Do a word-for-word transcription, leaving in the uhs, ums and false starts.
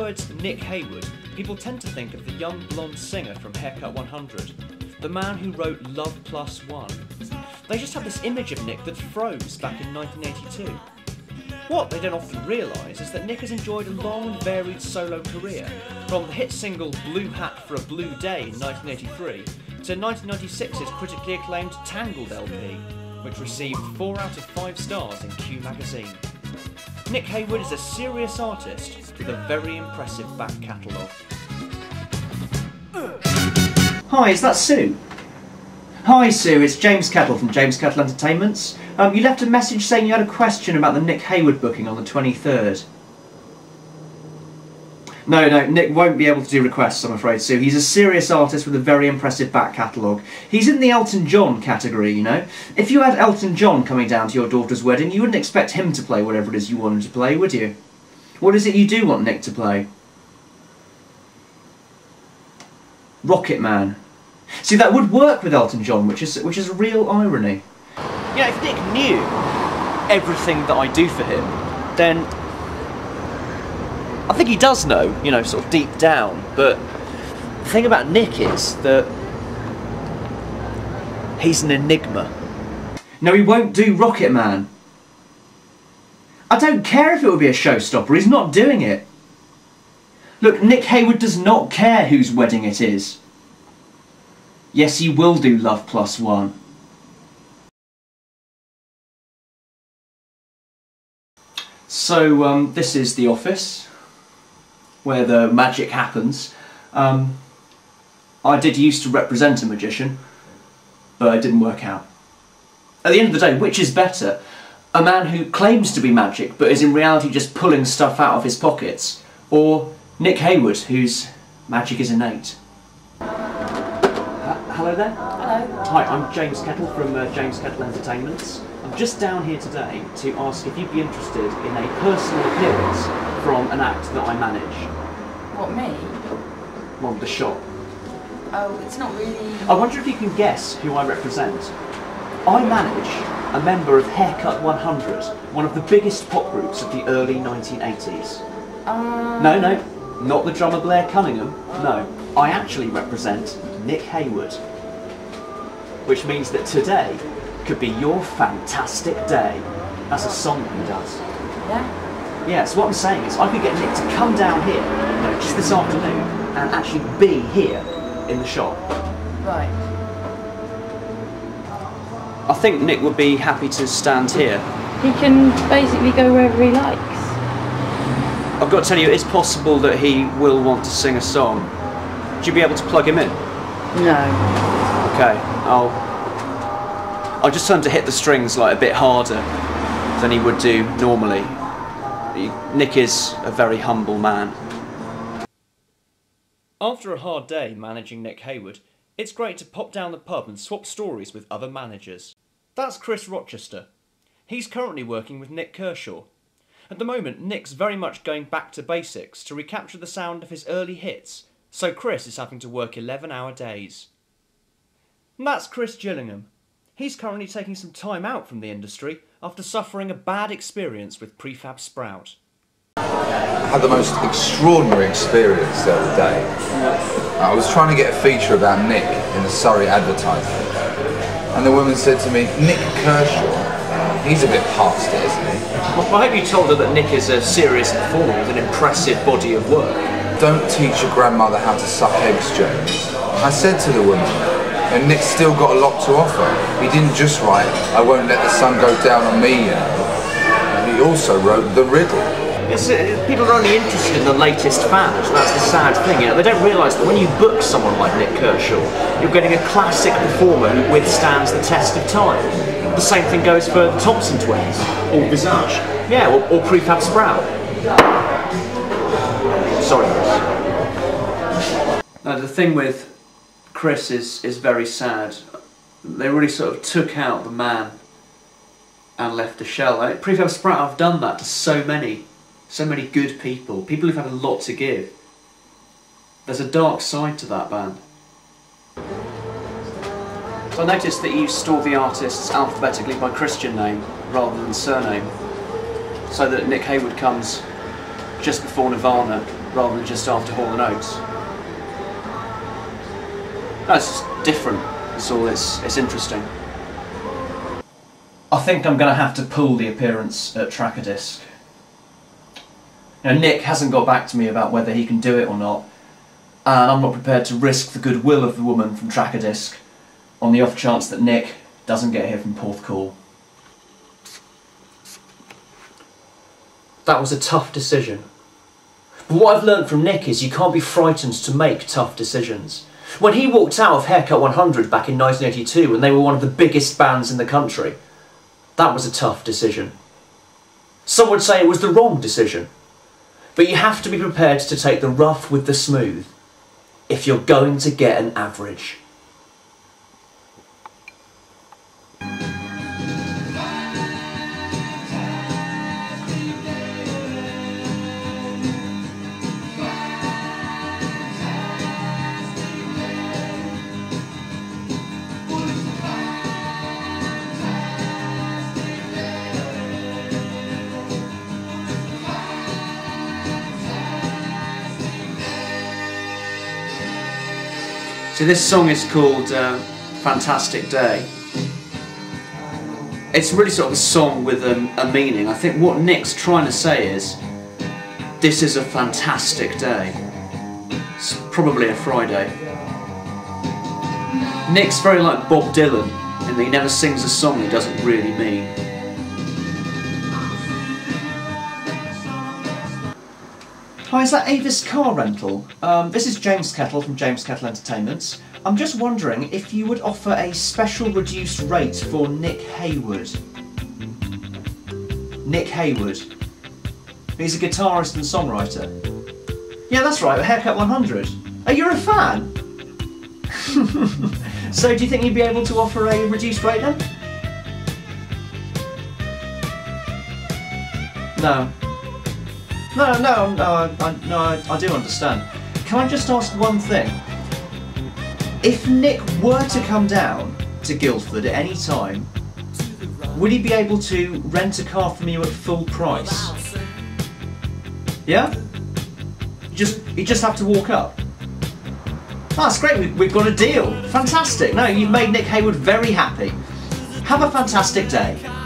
words Nick Heyward, people tend to think of the young blonde singer from Haircut one hundred, the man who wrote Love Plus One. They just have this image of Nick that froze back in nineteen eighty-two. What they don't often realise is that Nick has enjoyed a long and varied solo career, from the hit single Blue Hat for a Blue Day in nineteen eighty-three to nineteen ninety-six's critically acclaimed Tangled L P, which received four out of five stars in Q magazine. Nick Heyward is a serious artist with a very impressive back catalogue. Hi, is that Sue? Hi Sue, it's James Kettle from James Kettle Entertainments. Um, you left a message saying you had a question about the Nick Heyward booking on the twenty-third. No, no, Nick won't be able to do requests, I'm afraid, Sue. He's a serious artist with a very impressive back catalogue. He's in the Elton John category, you know. If you had Elton John coming down to your daughter's wedding, you wouldn't expect him to play whatever it is you want him to play, would you? What is it you do want Nick to play? Rocket Man. See, that would work with Elton John, which is which is a real irony. Yeah, if Nick knew everything that I do for him, then I think he does know, you know, sort of deep down, but the thing about Nick is that he's an enigma. No, he won't do Rocket Man. I don't care if it would be a showstopper, he's not doing it. Look, Nick Heyward does not care whose wedding it is. Yes, he will do Love Plus One. So, um, this is the office where the magic happens. Um, I did used to represent a magician, but it didn't work out. At the end of the day, which is better? A man who claims to be magic, but is in reality just pulling stuff out of his pockets? Or Nick Heyward, whose magic is innate? Hello there. Hello. Hi, I'm James Kettle from uh, James Kettle Entertainments. I'm just down here today to ask if you'd be interested in a personal appearance from an act that I manage. What, me? Well, the shop. Oh, it's not really... I wonder if you can guess who I represent. I manage a member of Haircut one hundred, one of the biggest pop groups of the early nineteen eighties. Um... No, no, not the drummer Blair Cunningham. No, I actually represent Nick Heyward. Which means that today could be your fantastic day. That's a song that he does. Yeah? Yeah, so what I'm saying is I could get Nick to come down here, you know, just this afternoon, and actually be here in the shop. Right. I think Nick would be happy to stand here. He can basically go wherever he likes. I've got to tell you, it's possible that he will want to sing a song. Would you be able to plug him in? No. Okay, I'll... I'll just tell him to hit the strings like a bit harder than he would do normally. He, Nick is a very humble man. After a hard day managing Nick Heyward, it's great to pop down the pub and swap stories with other managers. That's Chris Rochester. He's currently working with Nick Kershaw. At the moment, Nick's very much going back to basics to recapture the sound of his early hits, so Chris is having to work eleven hour days. And that's Chris Gillingham. He's currently taking some time out from the industry after suffering a bad experience with Prefab Sprout. I had the most extraordinary experience the other day. I was trying to get a feature about Nick in the Surrey advertisement, and the woman said to me, "Nick Kershaw, he's a bit past it, isn't he?" Well, I hope you told her that Nick is a serious performer with an impressive body of work. "Don't teach your grandmother how to suck eggs, James." I said to the woman, and Nick's still got a lot to offer. He didn't just write, "I won't let the sun go down on me," you know. He also wrote The Riddle. It's, uh, people are only interested in the latest fads. That's the sad thing. You know, they don't realise that when you book someone like Nick Kershaw, you're getting a classic performer who withstands the test of time. The same thing goes for the Thompson Twins, or Visage, yeah, or, or Prefab Sprout. Sorry, Chris. No, the thing with Chris is is very sad. They really sort of took out the man and left a shell. Like, Prefab Sprout have done that to so many. So many good people, people who've had a lot to give. There's a dark side to that band. So I noticed that you store the artists alphabetically by Christian name rather than surname, so that Nick Heyward comes just before Nirvana rather than just after Hall and Oates. No, it's just different. It's all. It's it's interesting. I think I'm going to have to pull the appearance at Tracker Disc. You know, Nick hasn't got back to me about whether he can do it or not, and I'm not prepared to risk the goodwill of the woman from Tracker Disc on the off chance that Nick doesn't get here from Porthcawl. That was a tough decision. But what I've learned from Nick is you can't be frightened to make tough decisions. When he walked out of Haircut one hundred back in nineteen eighty-two, when they were one of the biggest bands in the country, that was a tough decision. Some would say it was the wrong decision. But you have to be prepared to take the rough with the smooth if you're going to get an average. So this song is called uh, Fantastic Day. It's really sort of a song with a, a meaning. I think what Nick's trying to say is, this is a fantastic day. It's probably a Friday. Nick's very like Bob Dylan, in that he never sings a song he doesn't really mean. Hi, is that Avis Car Rental? Um, this is James Kettle from James Kettle Entertainment. I'm just wondering if you would offer a special reduced rate for Nick Heyward. Nick Heyward. He's a guitarist and songwriter. Yeah, that's right, Haircut one hundred. Oh, you're a fan? So do you think you'd be able to offer a reduced rate then? No. No, no, no, I, I, no, I, I do understand. Can I just ask one thing? If Nick were to come down to Guildford at any time, would he be able to rent a car from you at full price? Yeah? You just, you just have to walk up? Oh, that's great, we, we've got a deal. Fantastic. No, you've made Nick Heyward very happy. Have a fantastic day.